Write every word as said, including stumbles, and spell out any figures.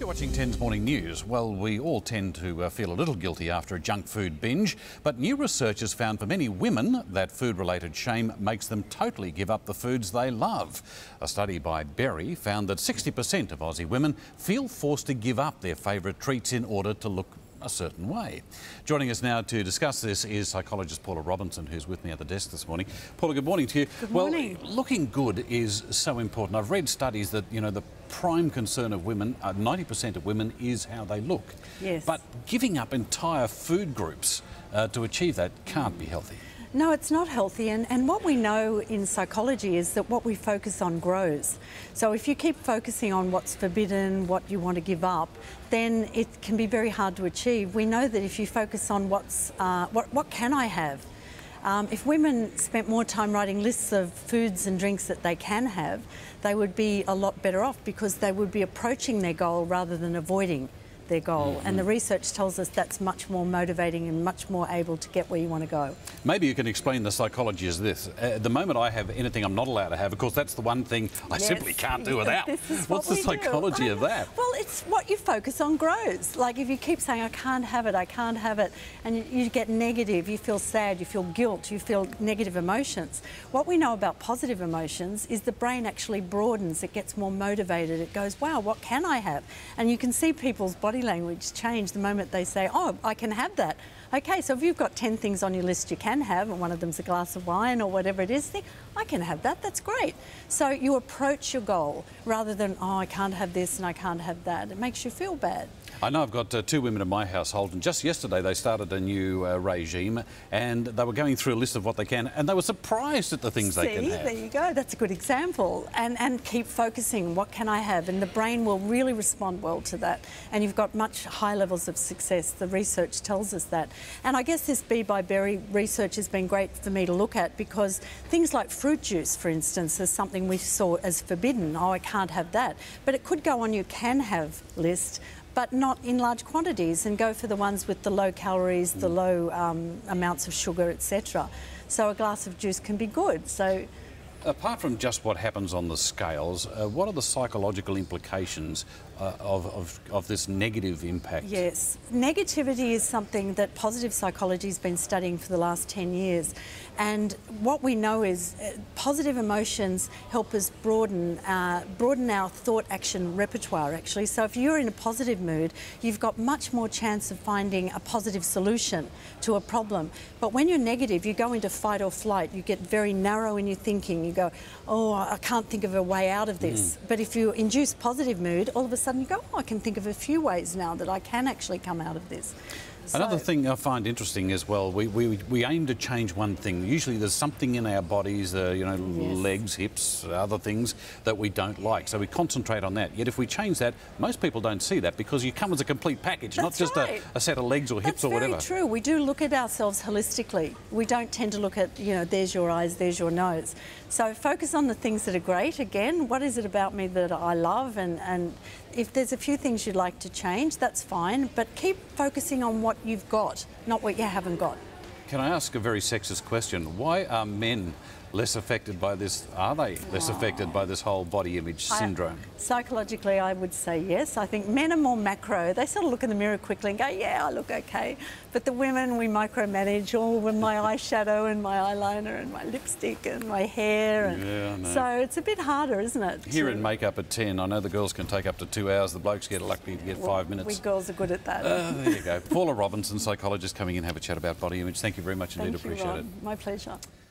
You're watching ten's Morning News. Well, we all tend to uh, feel a little guilty after a junk food binge, but new research has found for many women that food-related shame makes them totally give up the foods they love. A study by Berry found that sixty percent of Aussie women feel forced to give up their favourite treats in order to look a certain way. Joining us now to discuss this is psychologist Paula Robinson, who's with me at the desk this morning. Paula, good morning to you. Good morning. Well, looking good is so important. I've read studies that, you know, the prime concern of women, uh, ninety percent of women, is how they look. Yes. But giving up entire food groups uh, to achieve that can't be healthy. No, it's not healthy, and, and what we know in psychology is that what we focus on grows. So if you keep focusing on what's forbidden, what you want to give up, then it can be very hard to achieve. We know that if you focus on what's, uh, what, what can I have? Um, if women spent more time writing lists of foods and drinks that they can have, they would be a lot better off because they would be approaching their goal rather than avoiding their goal. Mm-hmm. And the research tells us that's much more motivating and much more able to get where you want to go. Maybe you can explain the psychology as this. Uh, the moment I have anything I'm not allowed to have, of course, that's the one thing I yes. simply can't do without. What's what the psychology of that? Well, it's what you focus on grows. Like if you keep saying, I can't have it, I can't have it, and you, you get negative, you feel sad, you feel guilt, you feel negative emotions. What we know about positive emotions is the brain actually broadens, it gets more motivated, it goes, wow, what can I have? And you can see people's body language change the moment they say, oh, I can have that. Okay, so if you've got ten things on your list you can have, and one of them's a glass of wine or whatever it is, think, I can have that, that's great. So you approach your goal rather than, oh, I can't have this and I can't have that. It makes you feel bad. I know I've got uh, two women in my household, and just yesterday they started a new uh, regime, and they were going through a list of what they can, and they were surprised at the things See, they can have. There you go. That's a good example. And and keep focusing. What can I have? And the brain will really respond well to that. And you've got much high levels of success. The research tells us that. And I guess this B by Berry research has been great for me to look at because things like fruit juice, for instance, is something we saw as forbidden. Oh, I can't have that. But it could go on your can have list, but not in large quantities, and go for the ones with the low calories, mm. the low um, amounts of sugar, et cetera. So a glass of juice can be good. So, apart from just what happens on the scales, uh, what are the psychological implications uh, of, of, of this negative impact? Yes, negativity is something that positive psychology has been studying for the last ten years. And what we know is uh, positive emotions help us broaden, uh, broaden our thought action repertoire, actually. So if you're in a positive mood, you've got much more chance of finding a positive solution to a problem. But when you're negative, you go into fight or flight, you get very narrow in your thinking. You go, oh, I can't think of a way out of this. Mm. But if you induce positive mood, all of a sudden you go, oh, I can think of a few ways now that I can actually come out of this. So, another thing I find interesting as well, we, we, we aim to change one thing. Usually there's something in our bodies, uh, you know, yes. legs, hips, other things that we don't like. So we concentrate on that. Yet if we change that, most people don't see that because you come as a complete package, That's not just right. a, a set of legs or hips That's or whatever. That's very true. We do look at ourselves holistically. We don't tend to look at, you know, there's your eyes, there's your nose. So focus on the things that are great. Again, what is it about me that I love? And, and if there's a few things you'd like to change, that's fine. But keep focusing on what you've got, not what you haven't got. Can I ask a very sexist question? Why are men less affected by this? Are they less oh. affected by this whole body image syndrome? I, psychologically, I would say yes. I think men are more macro. They sort of look in the mirror quickly and go, yeah, I look okay. But the women, we micromanage all with my eyeshadow and my eyeliner and my lipstick and my hair. And yeah, I know. So it's a bit harder, isn't it? Here to... in makeup at ten, I know the girls can take up to two hours. The blokes get lucky to get well, five minutes. We girls are good at that. Uh, there you go. Paula Robinson, psychologist, coming in, have a chat about body image. Thank you very much indeed. Thank you, Appreciate Ron. it. My pleasure.